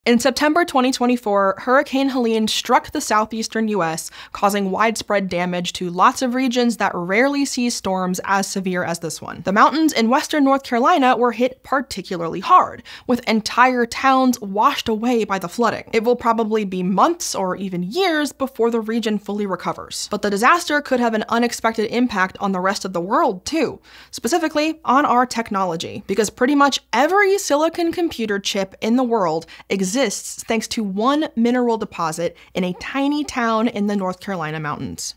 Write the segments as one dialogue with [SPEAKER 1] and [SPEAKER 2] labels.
[SPEAKER 1] In September 2024, Hurricane Helene struck the southeastern US, causing widespread damage to lots of regions that rarely see storms as severe as this one. The mountains in western North Carolina were hit particularly hard, with entire towns washed away by the flooding. It will probably be months or even years before the region fully recovers. But the disaster could have an unexpected impact on the rest of the world too, specifically on our technology, because pretty much every silicon computer chip in the world exists thanks to one mineral deposit in a tiny town in the North Carolina mountains.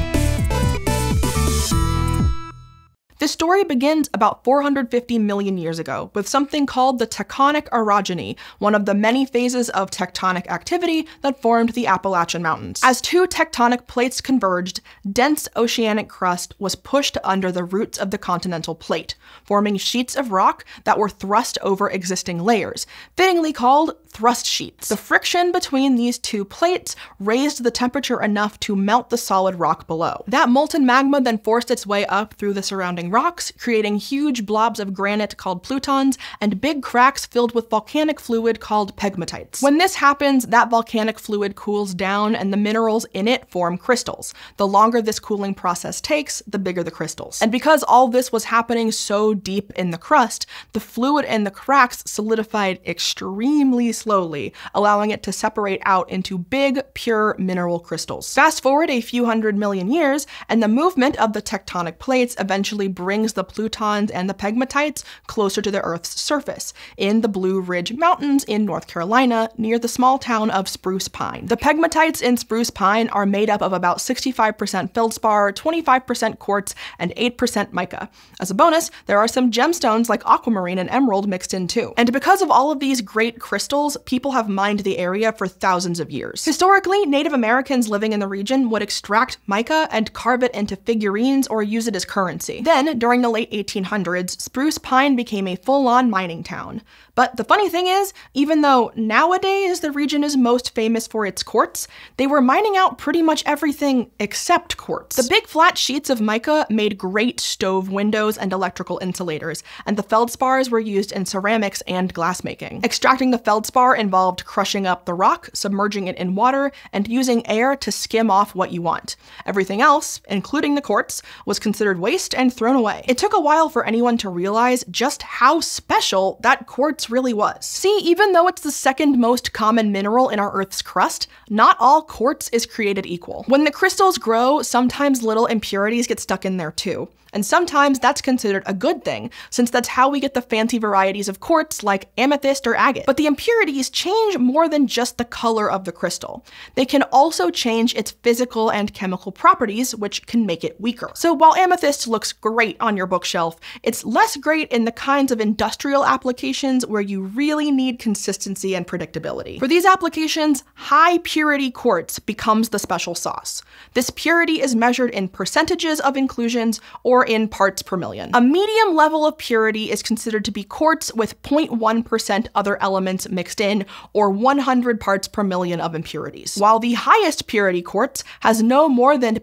[SPEAKER 1] This story begins about 450 million years ago with something called the tectonic orogeny, one of the many phases of tectonic activity that formed the Appalachian Mountains. As two tectonic plates converged, dense oceanic crust was pushed under the roots of the continental plate, forming sheets of rock that were thrust over existing layers, fittingly called thrust sheets. The friction between these two plates raised the temperature enough to melt the solid rock below. That molten magma then forced its way up through the surrounding rocks, creating huge blobs of granite called plutons and big cracks filled with volcanic fluid called pegmatites. When this happens, that volcanic fluid cools down and the minerals in it form crystals. The longer this cooling process takes, the bigger the crystals. And because all this was happening so deep in the crust, the fluid in the cracks solidified extremely slowly, allowing it to separate out into big, pure mineral crystals. Fast forward a few hundred million years, and the movement of the tectonic plates eventually brings the plutons and the pegmatites closer to the Earth's surface, in the Blue Ridge Mountains in North Carolina, near the small town of Spruce Pine. The pegmatites in Spruce Pine are made up of about 65% feldspar, 25% quartz, and 8% mica. As a bonus, there are some gemstones like aquamarine and emerald mixed in too. And because of all of these great crystals, people have mined the area for thousands of years. Historically, Native Americans living in the region would extract mica and carve it into figurines or use it as currency. Then, during the late 1800s, Spruce Pine became a full-on mining town. But the funny thing is, even though nowadays the region is most famous for its quartz, they were mining out pretty much everything except quartz. The big flat sheets of mica made great stove windows and electrical insulators, and the feldspars were used in ceramics and glassmaking. Extracting the feldspar involved crushing up the rock, submerging it in water, and using air to skim off what you want. Everything else, including the quartz, was considered waste and thrown away. It took a while for anyone to realize just how special that quartz really was. See, even though it's the second most common mineral in our Earth's crust, not all quartz is created equal. When the crystals grow, sometimes little impurities get stuck in there too. And sometimes that's considered a good thing, since that's how we get the fancy varieties of quartz like amethyst or agate. But the impurities change more than just the color of the crystal. They can also change its physical and chemical properties, which can make it weaker. So while amethyst looks great on your bookshelf, it's less great in the kinds of industrial applications where you really need consistency and predictability. For these applications, high purity quartz becomes the special sauce. This purity is measured in percentages of inclusions or in parts per million. A medium level of purity is considered to be quartz with 0.1% other elements mixed in, or 100 parts per million of impurities. While the highest purity quartz has no more than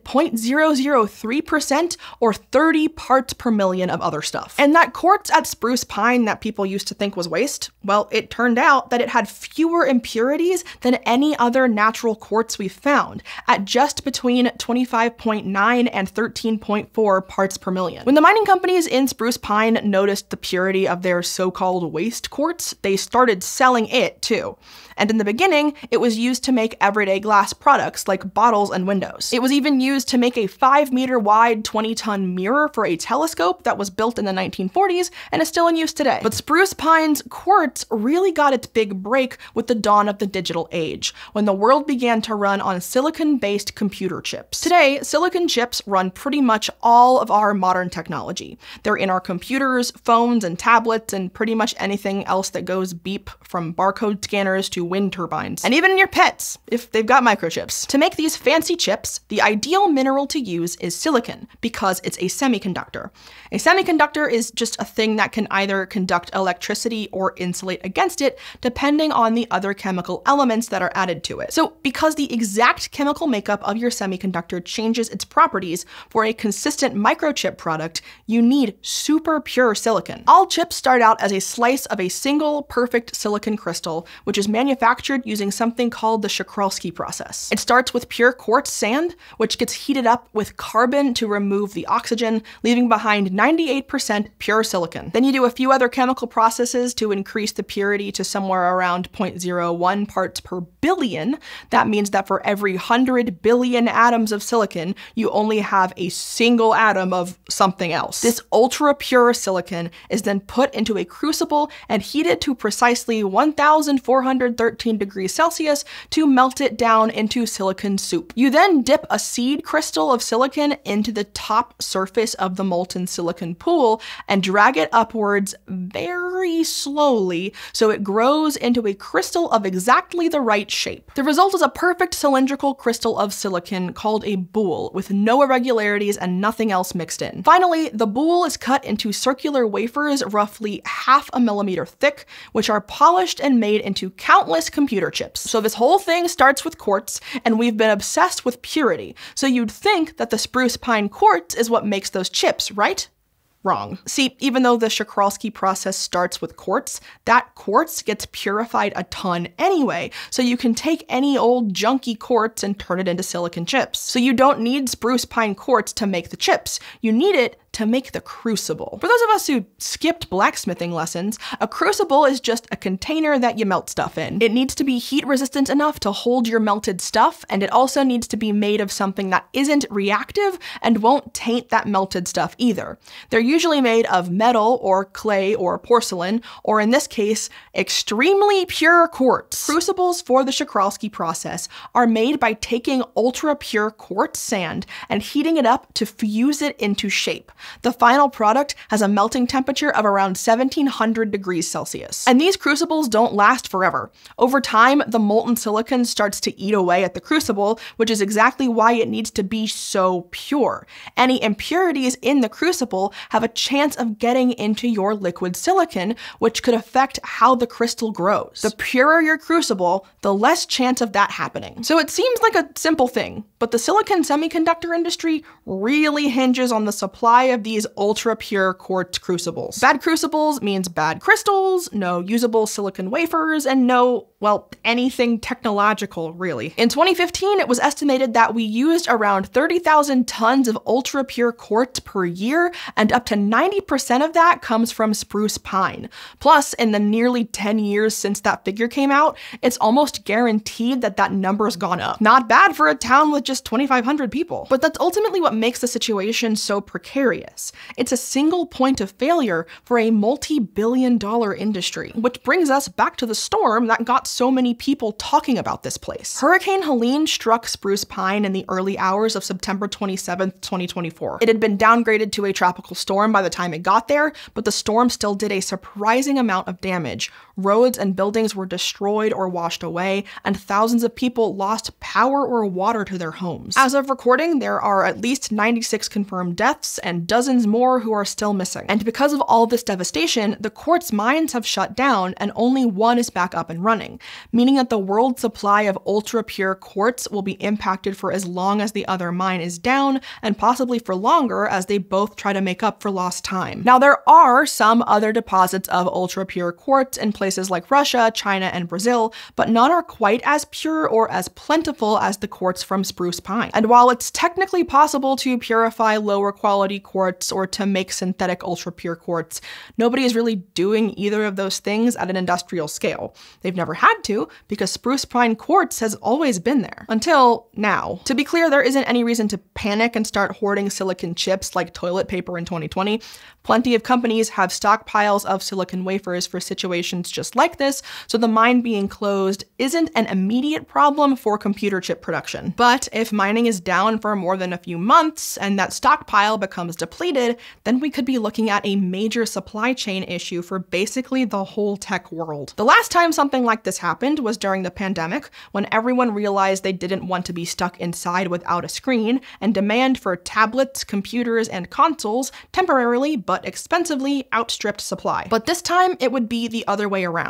[SPEAKER 1] 0.003% or 30 parts per million of other stuff. And that quartz at Spruce Pine that people used to think was waste, well, it turned out that it had fewer impurities than any other natural quartz we've found, at just between 25.9 and 13.4 parts per million. When the mining companies in Spruce Pine noticed the purity of their so-called waste quartz, they started selling it too. And in the beginning, it was used to make everyday glass products like bottles and windows. It was even used to make a 5-meter wide, 20-ton mirror for a telescope that was built in the 1940s and is still in use today. But Spruce Pine's quartz really got its big break with the dawn of the digital age, when the world began to run on silicon-based computer chips. Today, silicon chips run pretty much all of our modern technology. They're in our computers, phones, and tablets, and pretty much anything else that goes beep, from barcode scanners to wind turbines, and even in your pets, if they've got microchips. To make these fancy chips, the ideal mineral to use is silicon, because it's a semiconductor. A semiconductor is just a thing that can either conduct electricity or insulate against it, depending on the other chemical elements that are added to it. So because the exact chemical makeup of your semiconductor changes its properties, for a consistent microchip chip product, you need super pure silicon. All chips start out as a slice of a single perfect silicon crystal, which is manufactured using something called the Czochralski process. It starts with pure quartz sand, which gets heated up with carbon to remove the oxygen, leaving behind 98% pure silicon. Then you do a few other chemical processes to increase the purity to somewhere around 0.01 parts per billion. That means that for every 100 billion atoms of silicon, you only have a single atom of something else. This ultra pure silicon is then put into a crucible and heated to precisely 1413 degrees Celsius to melt it down into silicon soup. You then dip a seed crystal of silicon into the top surface of the molten silicon pool and drag it upwards very slowly so it grows into a crystal of exactly the right shape. The result is a perfect cylindrical crystal of silicon called a boule with no irregularities and nothing else mixed in. Finally, the boule is cut into circular wafers roughly 0.5 millimeter thick, which are polished and made into countless computer chips. So this whole thing starts with quartz, and we've been obsessed with purity. So you'd think that the spruce pine quartz is what makes those chips, right? Wrong. See, even though the Czochralski process starts with quartz, that quartz gets purified a ton anyway, so you can take any old junky quartz and turn it into silicon chips. So you don't need spruce pine quartz to make the chips. You need it to make the crucible. For those of us who skipped blacksmithing lessons, a crucible is just a container that you melt stuff in. It needs to be heat resistant enough to hold your melted stuff, and it also needs to be made of something that isn't reactive and won't taint that melted stuff either. They're usually made of metal or clay or porcelain, or in this case, extremely pure quartz. Crucibles for the Czochralski process are made by taking ultra pure quartz sand and heating it up to fuse it into shape. The final product has a melting temperature of around 1700 degrees Celsius. And these crucibles don't last forever. Over time, the molten silicon starts to eat away at the crucible, which is exactly why it needs to be so pure. Any impurities in the crucible have a chance of getting into your liquid silicon, which could affect how the crystal grows. The purer your crucible, the less chance of that happening. So it seems like a simple thing, but the silicon semiconductor industry really hinges on the supply of these ultra pure quartz crucibles. Bad crucibles means bad crystals, no usable silicon wafers, and no, well, anything technological, really. In 2015, it was estimated that we used around 30,000 tons of ultra pure quartz per year, and up to 90% of that comes from spruce pine. Plus, in the nearly 10 years since that figure came out, it's almost guaranteed that that number's gone up. Not bad for a town with just 2,500 people. But that's ultimately what makes the situation so precarious. It's a single point of failure for a multi-billion-dollar industry. Which brings us back to the storm that got so many people talking about this place. Hurricane Helene struck Spruce Pine in the early hours of September 27th, 2024. It had been downgraded to a tropical storm by the time it got there, but the storm still did a surprising amount of damage. Roads and buildings were destroyed or washed away, and thousands of people lost power or water to their homes. As of recording, there are at least 96 confirmed deaths and dozens more who are still missing. And because of all this devastation, the quartz mines have shut down and only one is back up and running, meaning that the world's supply of ultra pure quartz will be impacted for as long as the other mine is down, and possibly for longer as they both try to make up for lost time. Now, there are some other deposits of ultra pure quartz in places like Russia, China, and Brazil, but none are quite as pure or as plentiful as the quartz from spruce pine. And while it's technically possible to purify lower quality quartz or to make synthetic ultra pure quartz, nobody is really doing either of those things at an industrial scale. They've never had to, because spruce pine quartz has always been there. Until now. To be clear, there isn't any reason to panic and start hoarding silicon chips like toilet paper in 2020. Plenty of companies have stockpiles of silicon wafers for situations just like this, so the mine being closed isn't an immediate problem for computer chip production. But if mining is down for more than a few months and that stockpile becomes depleted, then we could be looking at a major supply chain issue for basically the whole tech world. The last time something like this happened was during the pandemic, when everyone realized they didn't want to be stuck inside without a screen, and demand for tablets, computers, and consoles temporarily but expensively outstripped supply. But this time, it would be the other way around.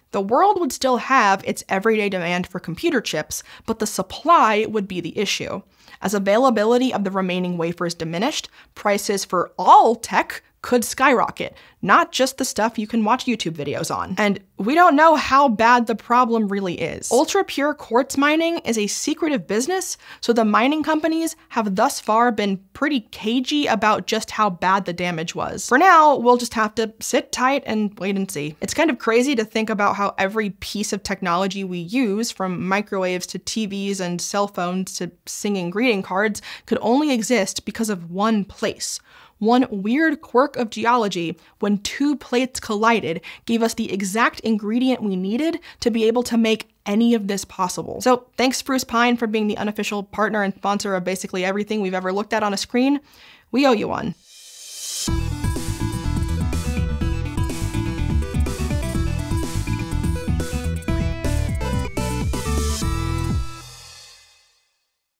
[SPEAKER 1] The world would still have its everyday demand for computer chips, but the supply would be the issue. As availability of the remaining wafers diminished, prices for all tech could skyrocket, not just the stuff you can watch YouTube videos on. And we don't know how bad the problem really is. Ultra-pure quartz mining is a secretive business, so the mining companies have thus far been pretty cagey about just how bad the damage was. For now, we'll just have to sit tight and wait and see. It's kind of crazy to think about how every piece of technology we use, from microwaves to TVs and cell phones to singing greeting cards, could only exist because of one place. One weird quirk of geology, when two plates collided, gave us the exact ingredient we needed to be able to make any of this possible. So thanks Spruce Pine for being the unofficial partner and sponsor of basically everything we've ever looked at on a screen. We owe you one.